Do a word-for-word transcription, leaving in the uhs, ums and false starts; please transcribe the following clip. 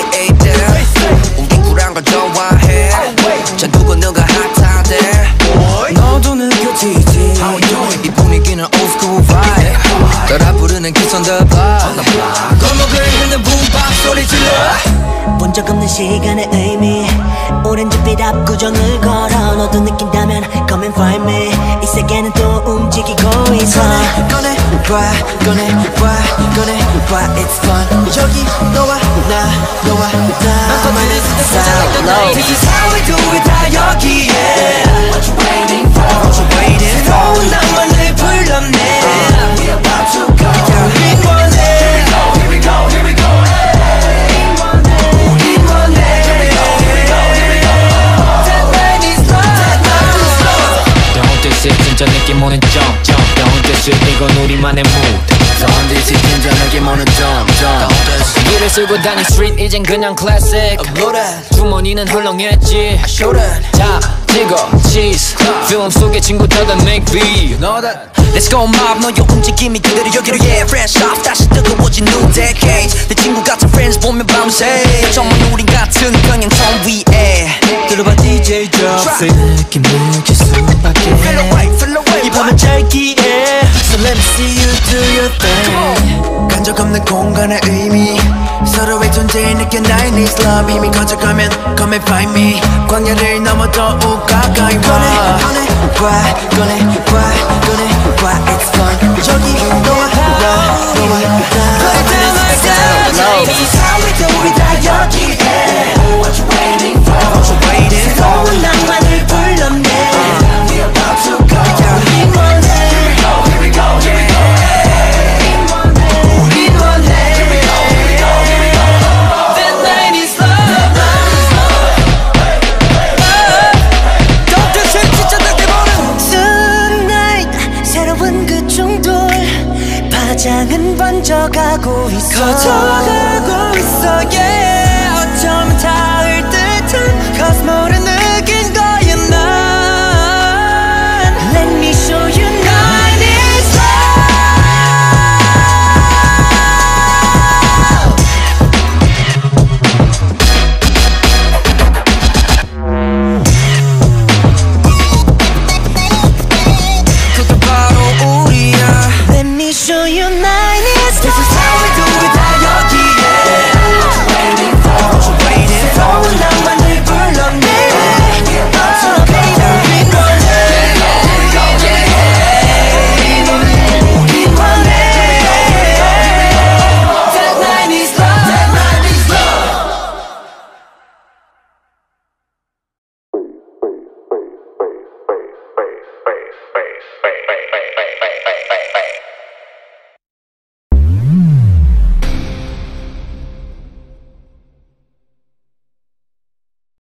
이들 웅기쿠란 걸 좋아해 자 누구 누가 핫하대 너도 느껴지지 이 분위기는 old school vibe 따라 부르는 기선들 봐 골목을 흔든 붐박 소리 질러 본 적 없는 시간의 의미 오렌지빛 앞구정을 걸어 너도 느낀다면 come and find me 이 세계는 또 움직이고 있어 꺼내 봐 꺼내 봐 꺼내 봐 it's fun 여기 너와 나 너와 나 This is how we do it 다 여기에 What you waiting for What you waiting for 새로운 낭만을 불렀네 We're about to go 우린 원해 Here we go here we go 우린 원해 Here we go here we go here we go That night is love Don't diss it 진짜 느낌 오는 jump jump Don't diss it 이건 우리만의 mood Don't diss it 진짜 느낌 오는 jump jump 길을 쓸고 다닌 street 이젠 그냥 classic Upload that 주머니는 헐렁했지 I show that 다 찍어 cheese 필름 속의 친구들은 make beat You know that Let's go mob 너의 움직임이 그대로 여기로 yeah Fresh off 다시 뜨거워진 new decade 내 친구 같은 friends 보면 밤새 정말 우린 같은 평행선 위에 들어봐 디제이 Jobs의 느낌 느낄 수밖에 Feel away feel away 이 밤은 짧기에 So let me see you do your thing 간적 없는 공간의 의미 서로의 존재에 느껴 나의 needs love 이미 커져가면 come and find me 광야를 넘어 더욱 가까이 와 꺼내 봐 꺼내 봐 꺼내 봐 it's fun 저기 너와 나 너와 나 This is how we do